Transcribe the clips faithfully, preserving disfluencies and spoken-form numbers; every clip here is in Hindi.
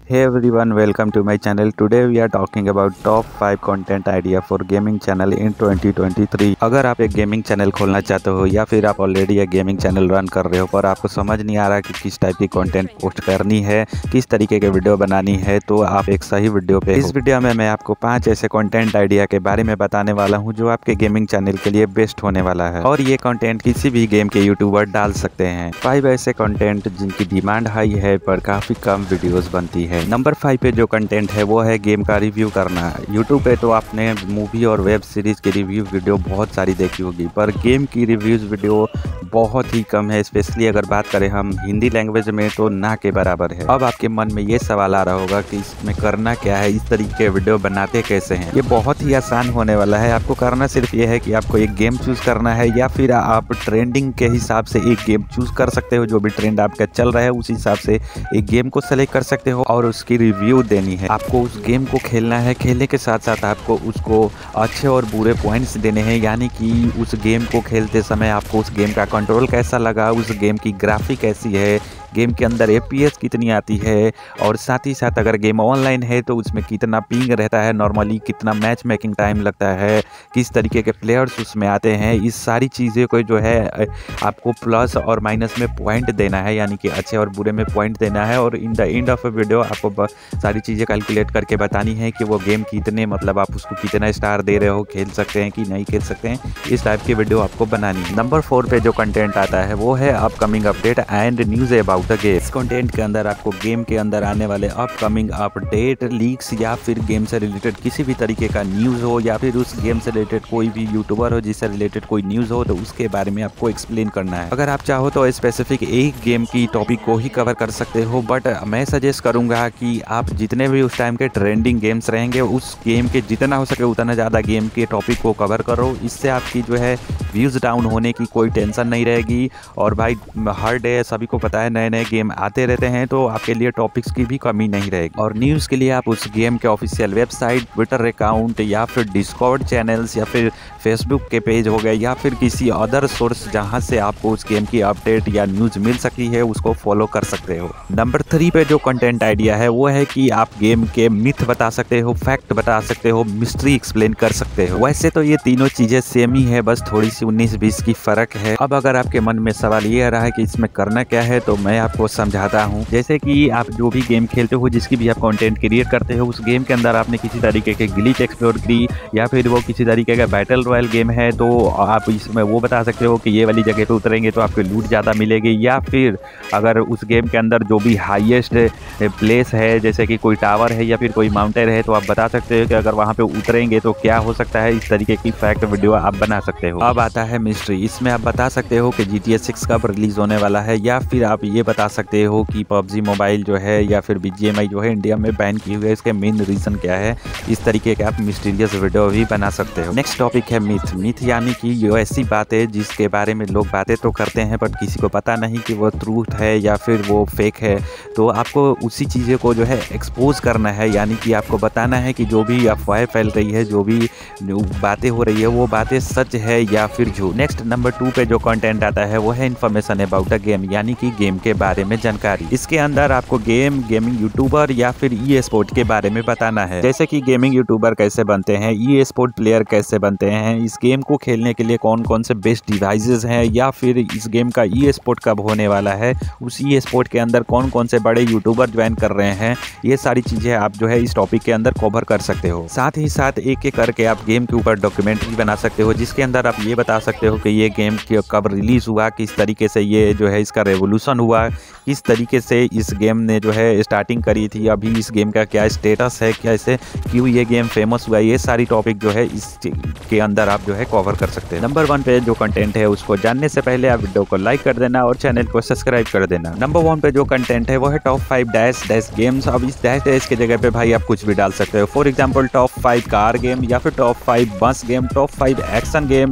Hey everyone, welcome to my channel. Today we are talking about top five content idea for gaming channel in twenty twenty-three. अगर आप एक गेमिंग चैनल खोलना चाहते हो या फिर आप ऑलरेडी एक गेमिंग चैनल रन कर रहे हो पर आपको समझ नहीं आ रहा कि किस टाइप की कंटेंट पोस्ट करनी है, किस तरीके के वीडियो बनानी है, तो आप एक सही वीडियो पे। इस वीडियो में मैं आपको पांच ऐसे कंटेंट आइडिया के बारे में बताने वाला हूँ जो आपके गेमिंग चैनल के लिए बेस्ट होने वाला है और ये कंटेंट किसी भी गेम के यूट्यूबर डाल सकते हैं। फाइव ऐसे कंटेंट जिनकी डिमांड हाई है पर काफी कम वीडियोस बनती है। नंबर फाइव पे जो कंटेंट है वो है गेम का रिव्यू करना। यूट्यूब पे तो आपने मूवी और वेब सीरीज की रिव्यू वीडियो बहुत सारी देखी होगी पर गेम की रिव्यूज वीडियो बहुत ही कम है। स्पेशली अगर बात करें हम हिंदी लैंग्वेज में तो ना के बराबर है। अब आपके मन में ये सवाल आ रहा होगा कि इसमें करना क्या है, इस तरीके के वीडियो बनाते कैसे हैं। ये बहुत ही आसान होने वाला है। आपको करना सिर्फ ये है कि आपको एक गेम चूज करना है या फिर आप ट्रेंडिंग के हिसाब से एक गेम चूज कर सकते हो। जो भी ट्रेंड आपका चल रहा है उस हिसाब से एक गेम को सेलेक्ट कर सकते हो और उसकी रिव्यू देनी है। आपको उस गेम को खेलना है, खेलने के साथ साथ आपको उसको अच्छे और बुरे पॉइंट्स देने हैं, यानी कि उस गेम को खेलते समय आपको उस गेम का कंट्रोल कैसा लगा, उस गेम की ग्राफिक कैसी है, गेम के अंदर एफ पी एस कितनी आती है और साथ ही साथ अगर गेम ऑनलाइन है तो उसमें कितना पिंग रहता है, नॉर्मली कितना मैच मेकिंग टाइम लगता है, किस तरीके के प्लेयर्स उसमें आते हैं। इस सारी चीज़ें को जो है आपको प्लस और माइनस में पॉइंट देना है, यानी कि अच्छे और बुरे में पॉइंट देना है और in the end of a video आपको सारी चीज़ें कैलकुलेट करके बतानी है कि वो गेम कितने मतलब आप उसको कितना स्टार दे रहे हो, खेल सकते हैं कि नहीं खेल सकते हैं। इस टाइप की वीडियो आपको बनानी है। नंबर फोर पे जो कंटेंट आता है वो है upcoming update and news about the game. इस कंटेंट के अंदर आपको गेम के अंदर आने वाले अपकमिंग अपडेट, लीक्स या फिर गेम से रिलेटेड किसी भी तरीके का न्यूज़ हो या फिर उस गेम से रिलेटेड कोई भी यूट्यूबर हो जिससे रिलेटेड कोई न्यूज़ हो तो उसके बारे में आपको एक्सप्लेन करना है। अगर आप चाहो तो स्पेसिफिक एक गेम की टॉपिक को ही कवर कर सकते हो, बट मैं सजेस्ट करूंगा कि आप जितने भी उस टाइम के ट्रेंडिंग गेम्स रहेंगे उस गेम के जितना हो सके उतना ज़्यादा गेम के टॉपिक को कवर करो। इससे आपकी जो है व्यूज़ डाउन होने की कोई टेंशन नहीं रहेगी। और भाई हर डे सभी को पता है नए नए गेम आते रहते हैं तो आपके लिए टॉपिक्स की भी कमी नहीं रहेगी। और न्यूज़ के लिए आप उस गेम के ऑफिशियल वेबसाइट, ट्विटर अकाउंट या फिर डिस्कॉर्ड चैनल्स या फिर फेसबुक के पेज हो गए या फिर किसी अदर सोर्स जहां से आपको उस गेम की अपडेट या न्यूज़ मिल सकती है उसको फॉलो कर सकते हो। नंबर थ्री पे जो कंटेंट आइडिया है वो है कि आप गेम के मिथ बता सकते हो, फैक्ट बता सकते हो, मिस्ट्री एक्सप्लेन कर सकते हो। वैसे तो ये तीनों चीज़ें सेम ही है, बस थोड़ी सी उन्नीस बीस की फ़र्क है। अब अगर आपके मन में सवाल ये आ रहा है कि इसमें करना क्या है तो मैं आपको समझाता हूँ। जैसे कि आप जो भी गेम खेलते हो, जिसकी भी आप कंटेंट क्रिएट करते हो, उस गेम के अंदर आपने किसी तरीके के ग्लिच एक्सप्लोर की या फिर वो किसी तरीके का बैटल रॉयल गेम है तो आप इसमें वो बता सकते हो कि ये वाली जगह पे उतरेंगे तो आपको लूट ज़्यादा मिलेगी। या फिर अगर उस गेम के अंदर जो भी हाईएस्ट प्लेस है जैसे कि कोई टावर है या फिर कोई माउंटेन है तो आप बता सकते हो कि अगर वहाँ पे उतरेंगे तो क्या हो सकता है। इस तरीके की फैक्ट वीडियो आप बना सकते हो। अब आता है मिस्ट्री। इसमें आप बता सकते हो कि जी टी ए सिक्स कब रिलीज़ होने वाला है या फिर आप ये बता सकते हो कि पबजी मोबाइल जो है या फिर बी जी एम आई जो है इंडिया में बैन की हुई है, इसके मेन रीज़न क्या है। इस तरीके के आप मिस्टीरियस वीडियो भी बना सकते हो। नेक्स्ट टॉपिक है मिथ। मिथ यानी कि ये ऐसी बातें जिसके बारे में लोग बातें तो करते हैं बट किसी को पता नहीं कि वो ट्रूथ है या फिर वो फेक है। तो आपको उसी चीज़ों को जो है एक्सपोज करना है, यानी कि आपको बताना है कि जो भी अफवाहें फैल रही है, जो भी बातें हो रही है वो बातें सच है या फिर झूठ। नेक्स्ट नंबर टू पे जो कंटेंट आता है वो है इन्फॉर्मेशन अबाउट द गेम, यानी कि गेम के बारे में जानकारी। इसके अंदर आपको गेम, गेमिंग यूट्यूबर या फिर ई स्पोर्ट के बारे में बताना है। जैसे कि गेमिंग यूट्यूबर कैसे बनते हैं, ई स्पोर्ट प्लेयर कैसे बनते हैं, इस गेम को खेलने के लिए कौन कौन से बेस्ट डिवाइसेस हैं या फिर इस गेम का ई स्पोर्ट कब होने वाला है, उस ई स्पोर्ट के अंदर कौन कौन से बड़े यूट्यूबर ज्वाइन कर रहे हैं, ये सारी चीज़ें आप जो है इस टॉपिक के अंदर कवर कर सकते हो। साथ ही साथ एक एक करके आप गेम के ऊपर डॉक्यूमेंट्री बना सकते हो जिसके अंदर आप ये बता सकते हो कि ये गेम कब रिलीज़ हुआ, किस तरीके से ये जो है इसका रेवोल्यूशन हुआ, किस तरीके से इस गेम ने जो है स्टार्टिंग करी थी, अभी इस गेम का क्या स्टेटस है, कैसे क्यों ये गेम फेमस हुआ। ये सारी टॉपिक जो है इस के अंदर आप जो है कवर कर सकते हैं। नंबर वन पे जो कंटेंट है उसको जानने से पहले आप वीडियो को लाइक कर देना और चैनल को सब्सक्राइब कर देना। नंबर वन पे जो कंटेंट है वो है top five dash dash games. अब इस डैश डैश के जगह पे भाई आप कुछ भी डाल सकते हो। For example top five car game या फिर top five bus game, top five action game या फिर top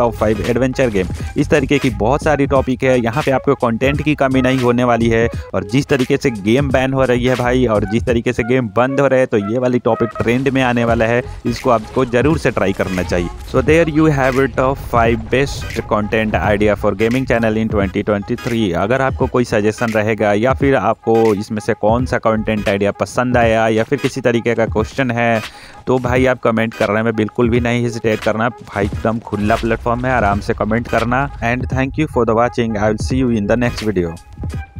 top five adventure game. इस तरीके की बहुत सारी टॉपिक है, यहाँ पे आपको कंटेंट की कमी नहीं होने वाली है। और जिस तरीके से गेम बैन हो रही है भाई, और जिस तरीके से गेम बंद हो रहे हैं, तो ये वाली टॉपिक ट्रेंड में आने वाला है, इसको आपको जरूर से ट्राई करना चाहिए। So there you have it top five best content idea for gaming channel in twenty twenty three. अगर आपको कोई सजेशन रहेगा या फिर आपको इसमें से कौन सा कंटेंट आइडिया पसंद आया या फिर किसी तरीके का क्वेश्चन है, तो भाई आप कमेंट करने में बिल्कुल भी नहीं हेजिटेट करना भाई, एकदम खुला प्लेटफॉर्म है, आराम से कमेंट करना। And thank you for the watching, I will see you in the next video.